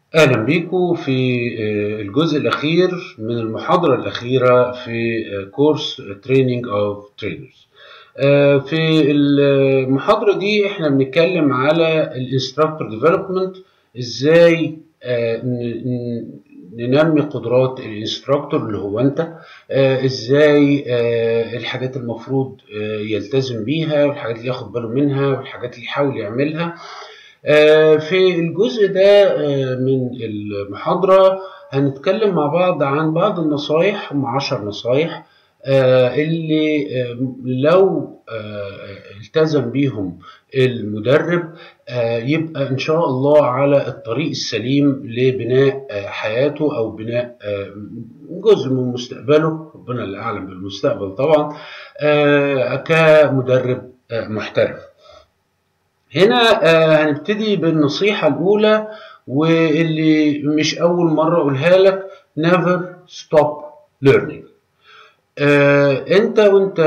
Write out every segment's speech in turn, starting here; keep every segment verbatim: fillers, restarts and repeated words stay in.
أهلا بيكم في الجزء الأخير من المحاضرة الأخيرة في كورس Training of Trainers. في المحاضرة دي احنا بنتكلم على الانستراكتور ديفلوبمنت، ازاي ننمي قدرات الانستراكتور اللي هو انت، ازاي الحاجات المفروض يلتزم بيها والحاجات اللي ياخد باله منها والحاجات اللي يحاول يعملها. في الجزء ده من المحاضرة هنتكلم مع بعض عن بعض النصايح، هم عشر نصايح اللي لو التزم بيهم المدرب يبقى إن شاء الله على الطريق السليم لبناء حياته أو بناء جزء من مستقبله، ربنا اللي أعلم بالمستقبل طبعا، كمدرب محترف. هنا هنبتدي بالنصيحة الأولى واللي مش أول مرة أقولها لك: never stop learning. أنت وأنت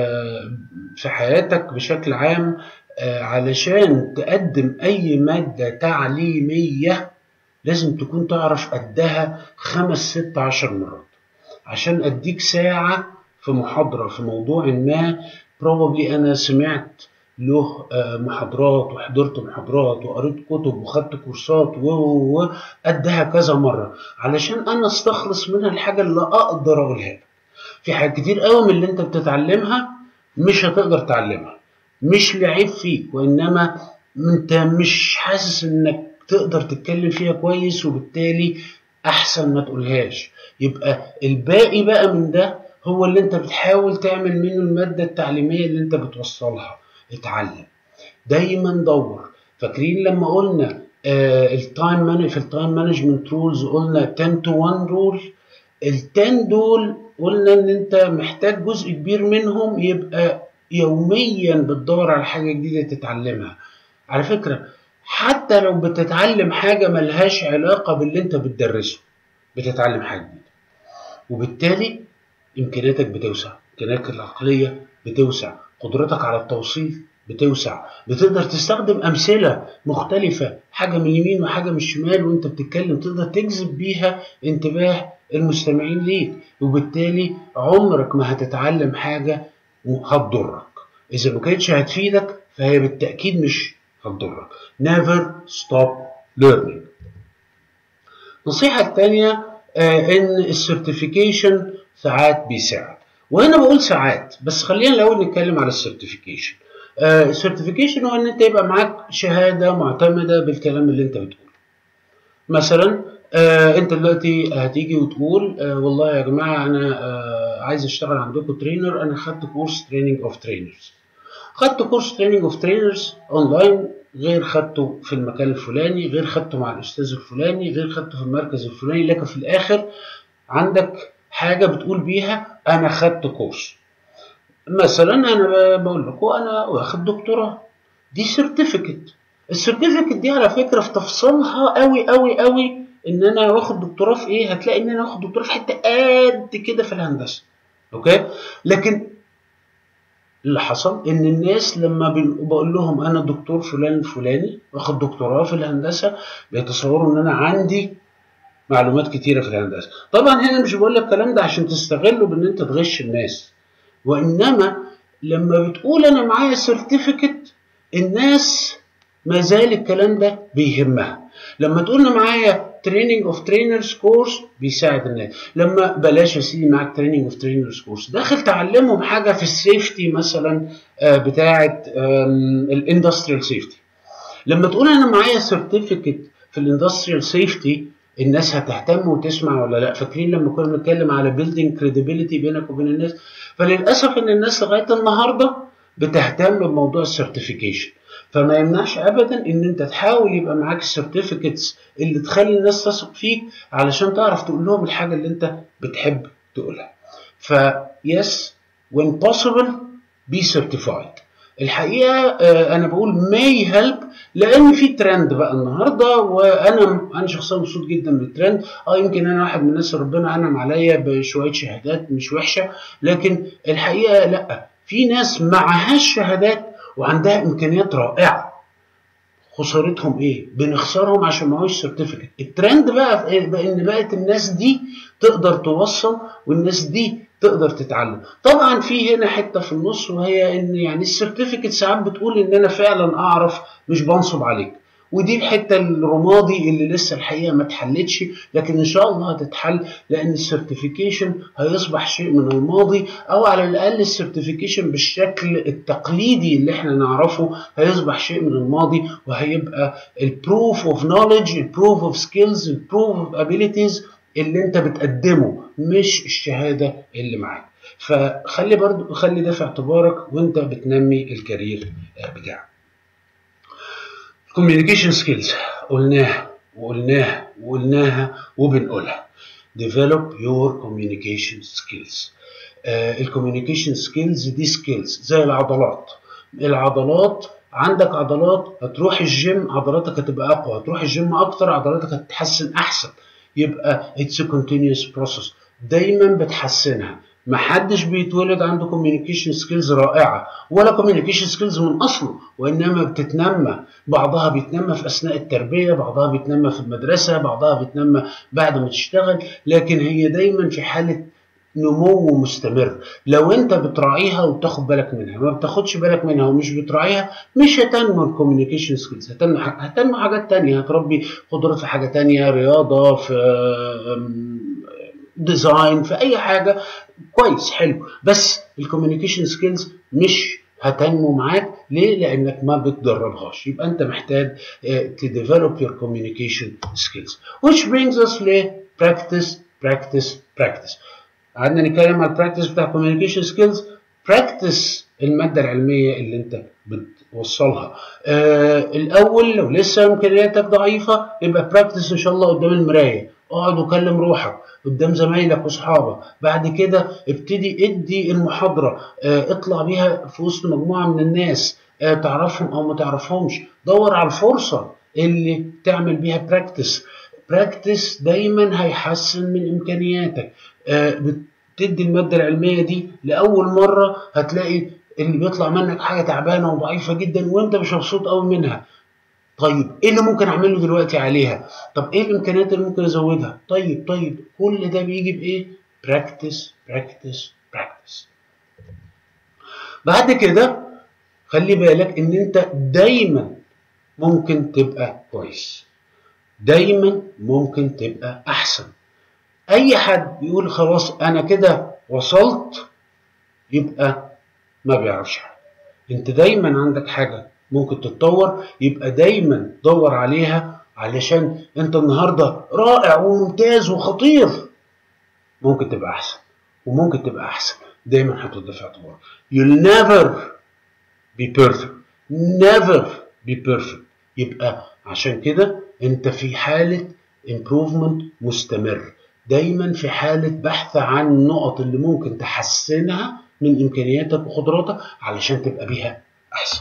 في حياتك بشكل عام علشان تقدم أي مادة تعليمية لازم تكون تعرف قدها خمس ست عشر مرات. عشان أديك ساعة في محاضرة في موضوع ما probably أنا سمعت له محاضرات وحضرت محاضرات وقريت كتب وخدت كورسات وقدها كذا مرة علشان أنا استخلص منها الحاجة اللي أقدر أقولها لك. في حاجات كتير قوي من اللي أنت بتتعلمها مش هتقدر تعلمها، مش لعيب فيك، وإنما أنت مش حاسس إنك تقدر تتكلم فيها كويس، وبالتالي أحسن ما تقولهاش. يبقى الباقي بقى من ده هو اللي أنت بتحاول تعمل منه المادة التعليمية اللي أنت بتوصلها. اتعلم دايما، دور. فاكرين لما قلنا التايم مانج في التايم مانجمنت رولز قلنا عشرة تو واحد رول؟ ال عشرة دول قلنا ان انت محتاج جزء كبير منهم يبقى يوميا بتدور على حاجه جديده تتعلمها. على فكره حتى لو بتتعلم حاجه ملهاش علاقه باللي انت بتدرسه بتتعلم حاجه جديده، وبالتالي امكانياتك بتوسع، امكانياتك العقليه بتوسع، قدرتك على التوصيل بتوسع، بتقدر تستخدم أمثلة مختلفة، حاجة من اليمين وحاجة من الشمال وانت بتتكلم، تقدر تجذب بيها انتباه المستمعين ليك، وبالتالي عمرك ما هتتعلم حاجة هتضرك. إذا ما كانتش هتفيدك فهي بالتأكيد مش هتضرك. never stop learning. النصيحة الثانية آه إن السيرتيفيكيشن ساعات بيساعد، وهنا بقول ساعات بس خلينا الأول نتكلم على السيرتيفيكيشن. السيرتيفيكيشن هو ان انت يبقى معاك شهاده معتمده بالكلام اللي انت بتقوله. مثلا آه انت دلوقتي هتيجي وتقول آه والله يا جماعه انا آه عايز اشتغل عندكم ترينر، انا خدت كورس تريننج اوف ترينرز، خدت كورس تريننج اوف ترينرز اونلاين، غير خدته في المكان الفلاني، غير خدته مع الاستاذ الفلاني، غير خدته في المركز الفلاني، لكن في الاخر عندك حاجه بتقول بيها انا خدت كورس. مثلا انا بقول لكم انا واخد دكتوراه، دي سيرتيفيكت. السيرتيفيكت دي على فكره في تفصيلها قوي قوي قوي ان انا واخد دكتوراه في ايه، هتلاقي ان انا واخد دكتوراه في حته قد كده في الهندسه. اوكي، لكن اللي حصل ان الناس لما بقول لهم انا دكتور فلان الفلاني واخد دكتوراه في الهندسه بيتصوروا ان انا عندي معلومات كتيره في الهندسه. طبعا هنا مش بقول لك الكلام ده عشان تستغله بان انت تغش الناس، وإنما لما بتقول أنا معايا سيرتيفيكت الناس ما زال الكلام ده بيهمها. لما تقول أنا معايا تريننج أوف ترينرز كورس بيساعد الناس. لما بلاش يا سيدي معاك تريننج أوف ترينرز كورس داخل تعلمهم حاجة في السيفتي مثلا بتاعة الاندستريال سيفتي، لما تقول أنا معايا سيرتيفيكت في الاندستريال سيفتي الناس هتهتم وتسمع ولا لا؟ فاكرين لما كنا بنتكلم على building credibility بينك وبين الناس؟ فللاسف ان الناس لغايه النهارده بتهتم بموضوع السيرتيفيكيشن، فما يمنعش ابدا ان انت تحاول يبقى معاك السيرتيفيكتس اللي تخلي الناس تثق فيك علشان تعرف تقول لهم الحاجه اللي انت بتحب تقولها. ف yes when possible be certified. الحقيقه انا بقول may help لان في ترند بقى النهارده، وانا انا شخصيا مبسوط جدا من الترند. اه يمكن انا واحد من الناس ربنا انعم عليا بشويه شهادات مش وحشه، لكن الحقيقه لا، في ناس معهاش شهادات وعندها امكانيات رائعه. خسارتهم ايه؟ بنخسرهم عشان معهوش سيرتيفيكت. الترند بقى في بقى ان بقت الناس دي تقدر توصل والناس دي تقدر تتعلم. طبعا في هنا حته في النص، وهي ان يعني السيرتيفيكت ساعات بتقول ان انا فعلا اعرف، مش بنصب عليك، ودي الحته الرمادي اللي لسه الحقيقه ما اتحلتش، لكن ان شاء الله هتتحل، لان السيرتيفيكيشن هيصبح شيء من الماضي، او على الاقل السيرتيفيكيشن بالشكل التقليدي اللي احنا نعرفه هيصبح شيء من الماضي، وهيبقى البروف اوف نوليدج، البروف اوف سكيلز، البروف اوف ابيليتيز اللي انت بتقدمه، مش الشهاده اللي معاك. فخلي برضو خلي ده في اعتبارك وانت بتنمي الكارير بتاعك. communication skills قلناها وقلناها وقلناها وبنقولها. develop your communication skills. آه الكوميونيكيشن سكيلز دي سكيلز زي العضلات. العضلات عندك عضلات، هتروح الجيم عضلاتك هتبقى اقوى، هتروح الجيم اكتر عضلاتك هتتحسن احسن. يبقى it's a continuous process، دايما بتحسنها. محدش بيتولد عنده كوميونيكيشن سكيلز رائعه ولا كوميونيكيشن سكيلز من اصله، وانما بتتنمى. بعضها بيتنمى في اثناء التربيه، بعضها بيتنمى في المدرسه، بعضها بيتنمى بعد ما تشتغل، لكن هي دايما في حاله نمو مستمر. لو انت بتراعيها وبتاخد بالك منها، ما بتاخدش بالك منها ومش بتراعيها، مش هتنمو الكوميونيكيشن سكيلز، هتنمو هتنمو حاجات تانية، هتربي قدرات في حاجه تانية، رياضه، في ديزاين، في اي حاجه. كويس، حلو، بس الكوميونيكيشن سكيلز مش هتنمو معاك. ليه؟ لانك ما بتدربهاش. يبقى انت محتاج to develop your communication skills, which brings us ل practice practice practice. قعدنا نتكلم على البراكتس بتاع communication skills. practice الماده العلميه اللي انت بتوصلها. آه الاول لو لسه امكانياتك ضعيفه، يبقى براكتس ان شاء الله قدام المرايه، اقعد وكلم روحك قدام زمايلك واصحابك. بعد كده ابتدي ادي المحاضره، اه اطلع بيها في وسط مجموعه من الناس، اه تعرفهم او ما تعرفهمش. دور على الفرصه اللي تعمل بيها براكتس. براكتس دايما هيحسن من امكانياتك. اه بتدي الماده العلميه دي لاول مره، هتلاقي اللي بيطلع منك حاجه تعبانه وضعيفه جدا وانت مش مبسوط قوي منها. طيب ايه اللي ممكن اعمله دلوقتي عليها؟ طب ايه الامكانيات اللي ممكن ازودها؟ طيب طيب كل ده بيجي بايه؟ براكتس براكتس براكتس. بعد كده خلي بالك ان انت دايما ممكن تبقى كويس، دايما ممكن تبقى احسن. اي حد بيقول خلاص انا كده وصلت، يبقى ما بيعرفش حاجه. انت دايما عندك حاجه ممكن تتطور، يبقى دايما دور عليها، علشان انت النهارده رائع وممتاز وخطير، ممكن تبقى احسن وممكن تبقى احسن. دايما حط ده في اعتبارك. You'll never be perfect. Never be perfect. يبقى عشان كده انت في حالة improvement مستمر، دايما في حالة بحث عن النقط اللي ممكن تحسنها من امكانياتك وقدراتك علشان تبقى بيها احسن.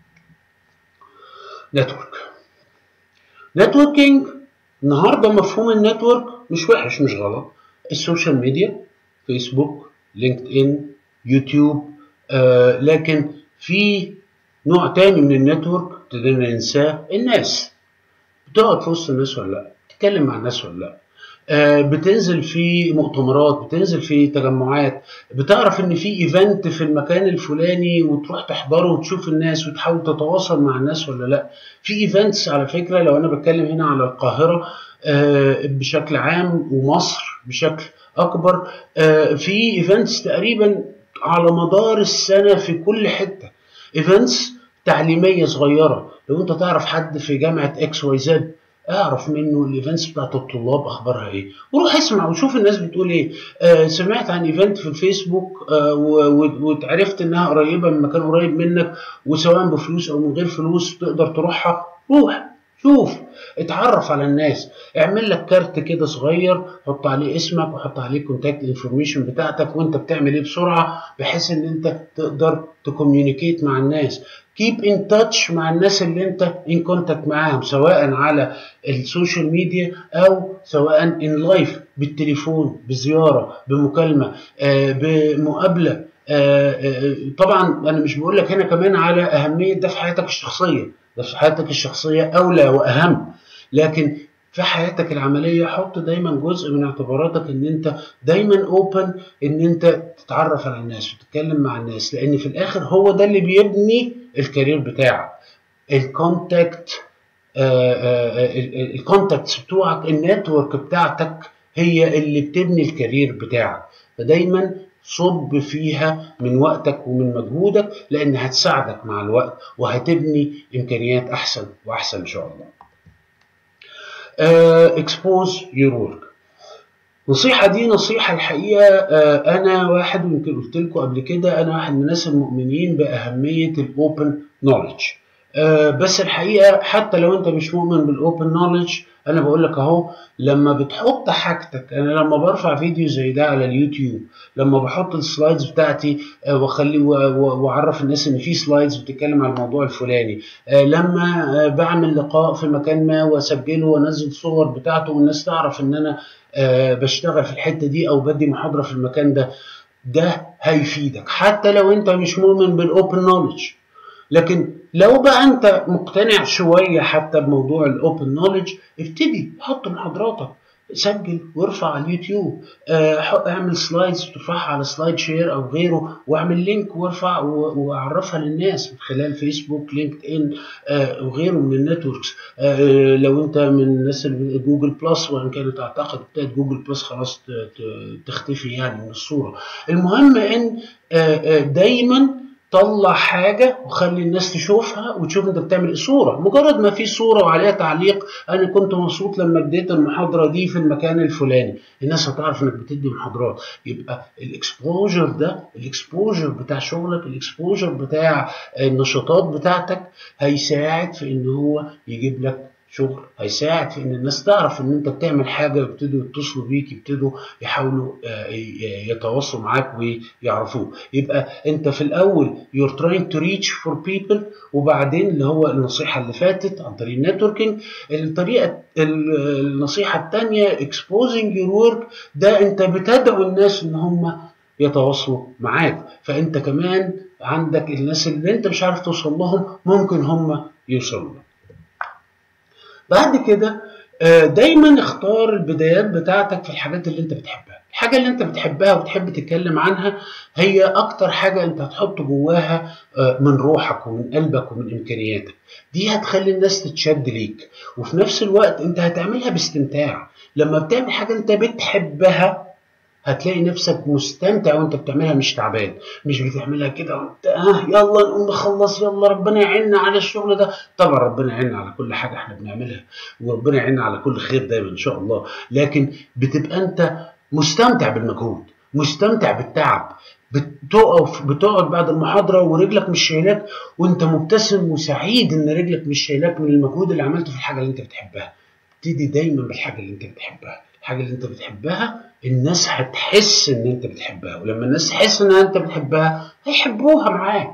نتورك. نتوركينج النهارده مفهوم النتورك مش وحش مش غلط. السوشيال ميديا، فيسبوك، لينكد ان، يوتيوب، آه لكن في نوع تاني من النتورك ابتدينا ننساه. الناس. بتقعد في وسط الناس ولا لا؟ بتتكلم مع الناس ولا لا؟ آه بتنزل في مؤتمرات، بتنزل في تجمعات، بتعرف ان في ايفنت في المكان الفلاني وتروح تحضره وتشوف الناس وتحاول تتواصل مع الناس ولا لا؟ في ايفنتس على فكره، لو انا بتكلم هنا على القاهره آه بشكل عام ومصر بشكل اكبر، آه في ايفنتس تقريبا على مدار السنه في كل حته. ايفنتس تعليميه صغيره. لو انت تعرف حد في جامعه اكس واي زد، اعرف منه الايفنتس بتاعت الطلاب اخبارها ايه، وروح اسمع وشوف الناس بتقول ايه. آه سمعت عن ايفنت في الفيسبوك آه وعرفت انها قريبه من مكان قريب منك، وسواء بفلوس او من غير فلوس تقدر تروحها، روح شوف، اتعرف على الناس. اعمل لك كارت كده صغير، حط عليه اسمك وحط عليه كونتاكت انفورميشن بتاعتك وانت بتعمل ايه بسرعه، بحيث ان انت تقدر تكوميونيكيت مع الناس. كيب ان تاتش مع الناس اللي انت ان كونتاكت معاهم، سواء على السوشيال ميديا او سواء ان لايف، بالتليفون، بزياره، بمكالمه، آه بمقابله. آه آه طبعا انا مش بقول لك هنا كمان على اهميه ده في حياتك الشخصيه، ده في حياتك الشخصيه اولى واهم، لكن في حياتك العمليه حط دايما جزء من اعتباراتك ان انت دايما اوبن، ان انت تتعرف على الناس وتتكلم مع الناس، لان في الاخر هو ده اللي بيبني الكارير بتاعك. الكونتاكت الكونتاكتس بتوعك، النتورك بتاعتك هي اللي بتبني الكارير بتاعك، فدايما صب فيها من وقتك ومن مجهودك، لان هتساعدك مع الوقت وهتبني امكانيات احسن واحسن ان شاء الله. اكسبوز يور ورك. النصيحة دي نصيحة الحقيقة أنا واحد، ويمكن قلت لكم قبل كده، أنا واحد من الناس المؤمنين بأهمية الأوبن نوليدج. بس الحقيقة حتى لو أنت مش مؤمن بالأوبن نوليدج، أنا بقول لك أهو، لما بتحط حاجتك، أنا لما برفع فيديو زي ده على اليوتيوب، لما بحط السلايدز بتاعتي وأخلي وأعرف الناس إن في سلايدز بتتكلم عن الموضوع الفلاني، لما بعمل لقاء في مكان ما وأسجله وأنزل صور بتاعته والناس تعرف إن أنا أه بشتغل في الحتة دي أو بدي محاضرة في المكان ده، ده هيفيدك حتى لو أنت مش مؤمن بالأوبن نوليدج. لكن لو بقى أنت مقتنع شوية حتى بموضوع الأوبن نوليدج، ابتدي حط محاضراتك، سجل وارفع على اليوتيوب، أه اعمل سلايدز وترفعها على سلايد شير أو غيره، واعمل لينك وارفع واعرفها للناس من خلال فيسبوك، لينكد إن أه وغيره من النتوركس. أه لو أنت من الناس اللي جوجل بلس، وإن كانت أعتقد بتاعت جوجل بلس خلاص تختفي يعني من الصورة. المهم إن أه دايما طلع حاجة وخلي الناس تشوفها وتشوف انت بتعمل صورة. مجرد ما في صورة وعليها تعليق انا كنت مبسوط لما اديت المحاضرة دي في المكان الفلاني، الناس هتعرف انك بتدي محاضرات. يبقى الاكسبوجر ده، الاكسبوجر بتاع شغلك، الاكسبوجر بتاع النشاطات بتاعتك هيساعد في ان هو يجيب لك شغل، هيساعد في ان الناس تعرف ان انت بتعمل حاجه، يبتدوا يتصلوا بيك، يبتدوا يحاولوا يتواصلوا معاك ويعرفوك. يبقى انت في الاول you're trying to reach for people، وبعدين اللي هو النصيحه اللي فاتت عن طريق النتوركينج. الطريقه النصيحه الثانيه exposing your work، ده انت بتدعو الناس ان هم يتواصلوا معاك، فانت كمان عندك الناس اللي انت مش عارف توصل لهم ممكن هم يوصلوا. بعد كده دايما اختار البدايات بتاعتك في الحاجات اللي انت بتحبها. الحاجة اللي انت بتحبها وبتحب تتكلم عنها هي اكتر حاجة انت هتحط جواها من روحك ومن قلبك ومن امكانياتك، دي هتخلي الناس تتشد ليك، وفي نفس الوقت انت هتعملها باستمتاع. لما بتعمل حاجة انت بتحبها هتلاقي نفسك مستمتع وانت بتعملها، مش تعبان، مش بتعملها كده وانت اه يلا نقوم نخلص، يلا ربنا يعيننا على الشغل ده. طبعا ربنا يعيننا على كل حاجه احنا بنعملها، وربنا يعيننا على كل خير دايما ان شاء الله، لكن بتبقى انت مستمتع بالمجهود، مستمتع بالتعب، بتقف بتقعد بعد المحاضره ورجلك مش شايلاك وانت مبتسم وسعيد ان رجلك مش شايلاك من المجهود اللي عملته في الحاجه اللي انت بتحبها. ابتدي دايما بالحاجه اللي انت بتحبها. الحاجه اللي انت بتحبها الناس هتحس ان انت بتحبها، ولما الناس تحس ان انت بتحبها هيحبوها معاك.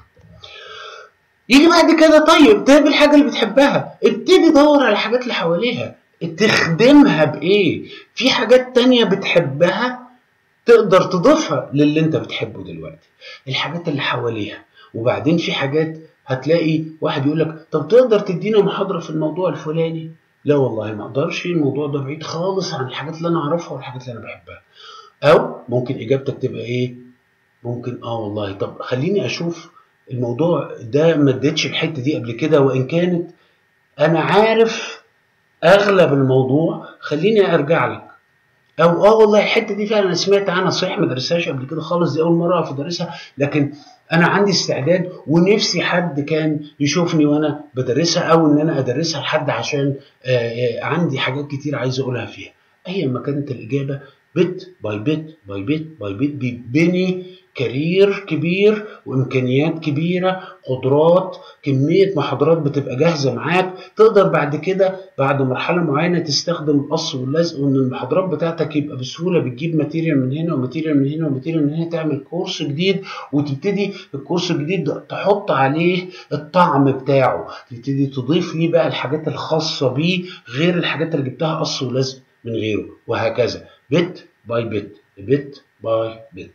يجي بعد كده طيب تعمل الحاجه اللي بتحبها، ابتدي دور على الحاجات اللي حواليها تخدمها بايه. في حاجات تانية بتحبها تقدر تضيفها للي انت بتحبه دلوقتي، الحاجات اللي حواليها. وبعدين في حاجات هتلاقي واحد يقول لك طب تقدر تدينا محاضره في الموضوع الفلاني؟ لا والله ما اقدرش، الموضوع ده بعيد خالص عن الحاجات اللي انا اعرفها والحاجات اللي انا بحبها. او ممكن اجابتك تبقى ايه؟ ممكن اه والله طب خليني اشوف الموضوع ده، ما اديتش الحته دي قبل كده، وان كانت انا عارف اغلب الموضوع خليني ارجع لك. او اه والله الحته دي فعلا انا سمعت عنها صحيح ما درستهاش قبل كده خالص، دي اول مره اقف ادرسها، لكن انا عندي استعداد ونفسي حد كان يشوفني وانا بدرسها، او ان انا ادرسها لحد عشان آآ آآ عندي حاجات كتير عايز اقولها فيها. ايا ما كانت الاجابه، بت باي بت باي بت باي بت بيبني كارير كبير وامكانيات كبيره، قدرات، كميه محاضرات بتبقى جاهزه معاك، تقدر بعد كده بعد مرحله معينه تستخدم القص واللزق، وان المحاضرات بتاعتك يبقى بسهوله بتجيب ماتيريال من هنا وماتيريال من هنا وماتيريال من هنا، تعمل كورس جديد وتبتدي الكورس الجديد تحط عليه الطعم بتاعه، تبتدي تضيف ليه بقى الحاجات الخاصه بيه غير الحاجات اللي جبتها قص ولزق من غيره، وهكذا بت باي بت بت باي بت.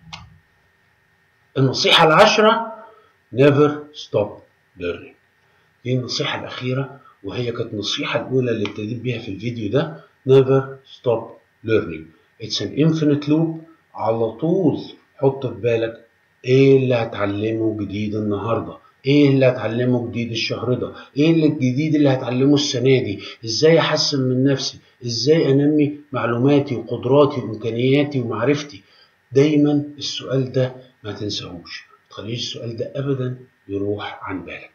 النصيحة العشرة never stop learning. دي النصيحة الأخيرة، وهي كانت النصيحة الأولى اللي ابتديت بيها في الفيديو ده. never stop learning. it's an infinite loop. على طول حط في بالك ايه اللي هتعلمه جديد النهارده، ايه اللي هتعلمه جديد الشهر ده، ايه اللي الجديد اللي هتعلمه السنه دي، ازاي احسن من نفسي، ازاي انمي معلوماتي وقدراتي وامكانياتي ومعرفتي. دايما السؤال ده ما تنساهوش، ما تخليش السؤال ده ابدا يروح عن بالك.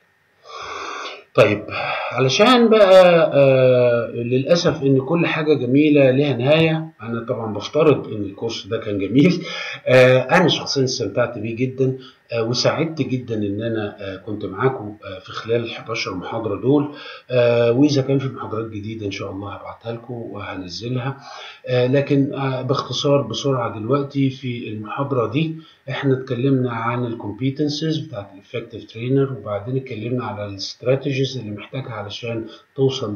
طيب علشان بقى آه للأسف إن كل حاجة جميلة لها نهاية، أنا طبعا بفترض إن الكورس ده كان جميل. آه أنا شخصيا استمتعت بيه جدا، آه وسعدت جدا إن أنا آه كنت معاكم آه في خلال ال حداشر محاضرة دول. آه وإذا كان في محاضرات جديدة إن شاء الله هبعتها لكم وهنزلها. آه لكن آه باختصار بسرعة دلوقتي في المحاضرة دي احنا اتكلمنا عن الكومبيتنسز بتاعت الافكتيف ترينر، وبعدين اتكلمنا على الاستراتيجيز اللي محتاجها علشان توصل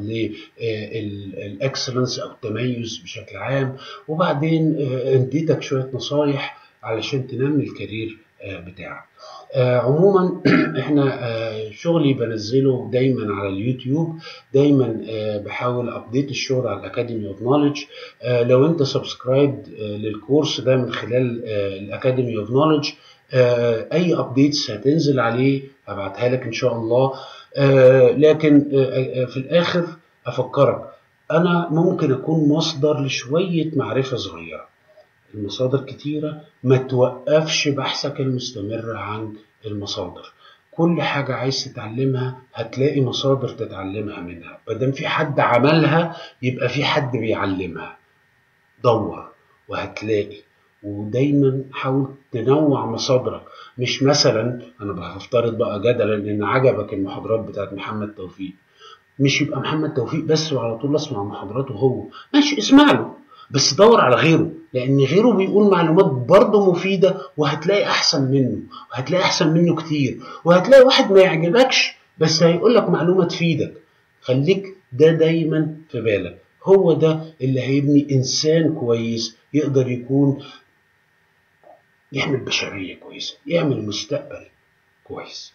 للاكسلنس او التميز بشكل عام، وبعدين اديتك شويه نصايح علشان تنمي الكارير بتاعك. آه عموما احنا آه شغلي بنزله دايما على اليوتيوب، دايما آه بحاول ابديت الشغل على الاكاديمي اوف نوليدج. لو انت سبسكرايب آه للكورس ده من خلال آه الاكاديمي اوف نوليدج، اي ابديتس هتنزل عليه هبعتها لك ان شاء الله. آه لكن آه في الاخر افكرك انا ممكن اكون مصدر لشويه معرفه صغيره. المصادر كتيرة، ما توقفش بحثك المستمر عن المصادر. كل حاجة عايز تتعلمها هتلاقي مصادر تتعلمها منها، مادام في حد عملها يبقى في حد بيعلمها. دور وهتلاقي، ودايما حاول تنوع مصادرك. مش مثلا انا بفترض بقى جدلا ان عجبك المحاضرات بتاعت محمد توفيق، مش يبقى محمد توفيق بس وعلى طول اسمع محاضراته هو، ماشي اسمع له، بس دور على غيره، لان غيره بيقول معلومات برضه مفيدة وهتلاقي احسن منه، وهتلاقي احسن منه كتير، وهتلاقي واحد ما يعجبكش بس هيقول لك معلومة تفيدك. خليك ده دايما في بالك، هو ده اللي هيبني انسان كويس يقدر يكون يعمل بشرية كويسة، يعمل مستقبل كويس.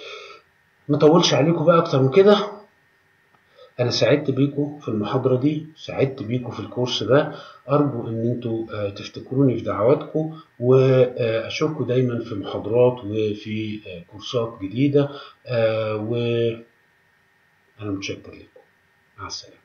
ما طولش عليكم بقى اكتر من كده. أنا سعدت بيكم في المحاضرة دي، سعدت بيكم في الكورس ده. أرجو إن أنتوا تفتكروني في دعواتكم، وأشوفكم دايما في محاضرات وفي كورسات جديدة. وأنا متشكر لكم. مع السلامة.